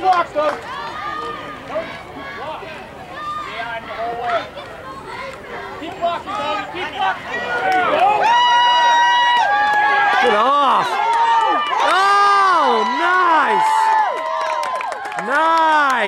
block, though. Block. Behind the whole way. Keep blocking, Tony. Keep blocking.